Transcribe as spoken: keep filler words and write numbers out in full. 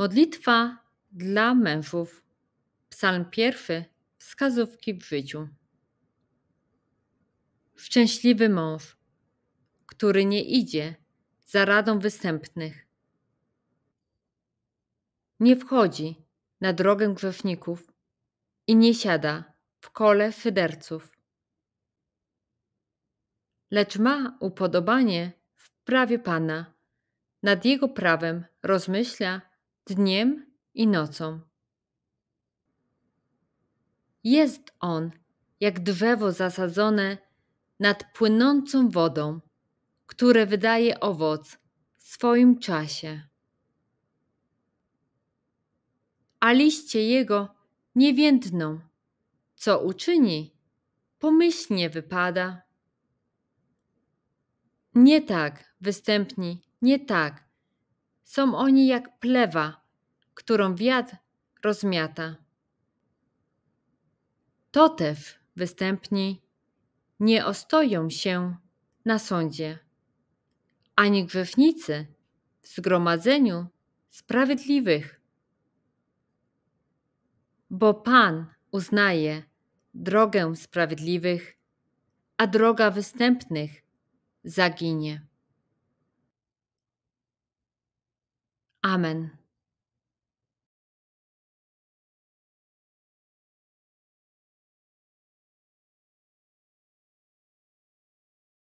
Modlitwa dla mężów. Psalm pierwszy. Wskazówki w życiu. Szczęśliwy mąż, który nie idzie za radą występnych, nie wchodzi na drogę grzeszników i nie siada w kole szyderców, lecz ma upodobanie w prawie Pana, nad Jego prawem rozmyśla dniem i nocą. Jest on jak drzewo zasadzone nad płynącą wodą, które wydaje owoc w swoim czasie, a liście jego nie więdną. Co uczyni, pomyślnie wypada. Nie tak, występni, nie tak. Są oni jak plewa, którą wiatr rozmiata. To też, występni, nie ostoją się na sądzie, ani grzesznicy w zgromadzeniu sprawiedliwych. Bo Pan uznaje drogę sprawiedliwych, a droga występnych zaginie. Amen.